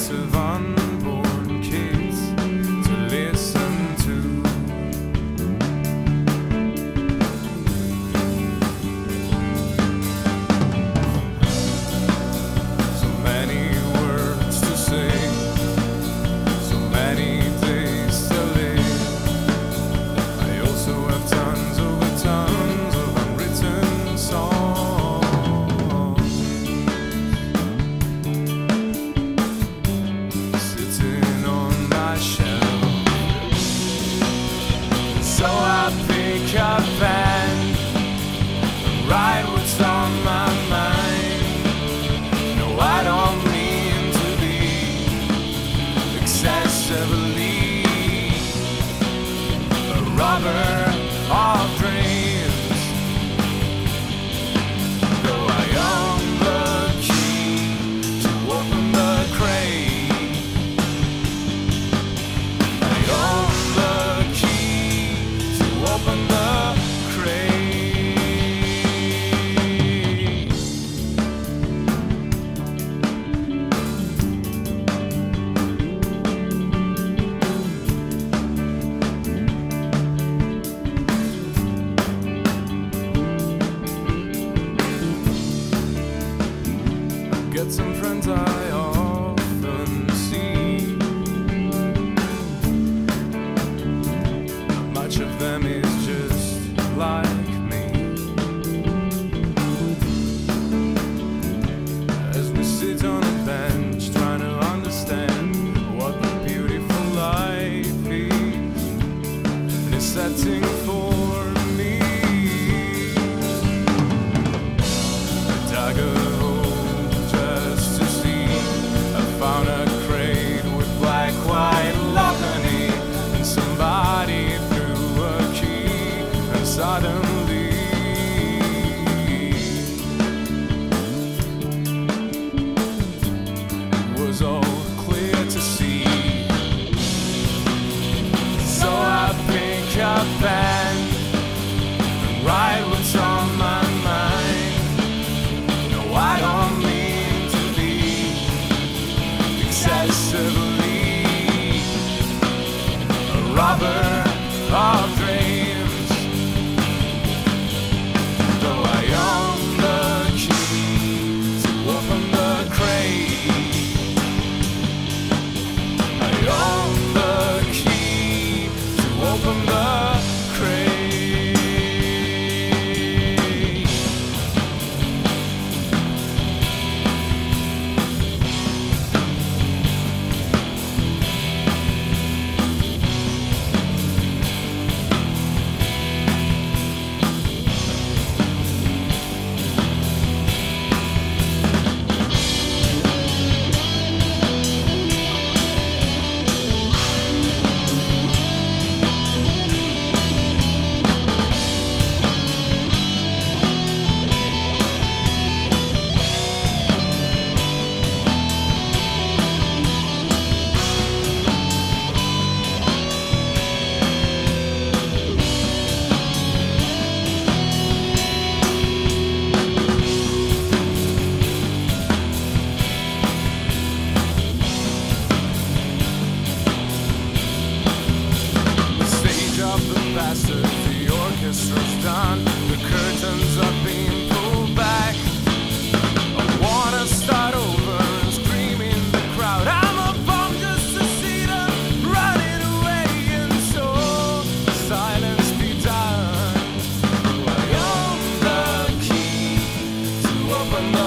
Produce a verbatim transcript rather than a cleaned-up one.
lots of unborn kids to listen to. So many words to say, so many days to live. I also have tons over tons of unwritten songs sitting on my shelf. So I pick up and write what's on my mind. No, I don't mean to be excessively a robber of dreams, though I own the key to open the crate. I own the key to open the crate. Get some friends I often see. Not much of them is just like me. As we sit on a bench trying to understand what the beautiful life is, and it's setting for me. A dagger just to see. I found a crate with black, white balcony, and somebody threw a key, and suddenly it was all clear to see. So I pick up and write what's on my mind. No, I don't mean to be excessively a robber of dreams, though I own the key to open the crate. I own the key to open the crate. The orchestra's done, the curtains are being pulled back. I wanna start over and scream in the crowd. I'm a bum just to see them running away, and so silence be done. I own the key to open the